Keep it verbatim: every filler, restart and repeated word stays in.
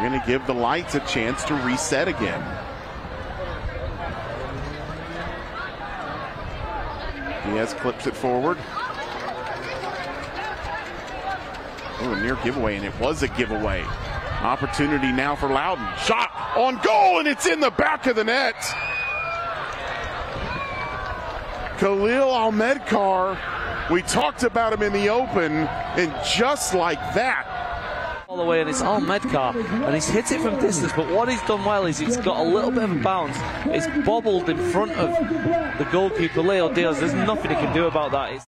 They're going to give the lights a chance to reset again. Diaz clips it forward. Oh, a near giveaway, and it was a giveaway. Opportunity now for Loudoun. Shot on goal, and it's in the back of the net. Kalil ElMedkhar, we talked about him in the open, and just like that. All the way, and it's ElMedkhar, and he's hit it from distance, but what he's done well is he's got a little bit of a bounce. It's bobbled in front of the goalkeeper, Leo Diaz. There's nothing he can do about that. It's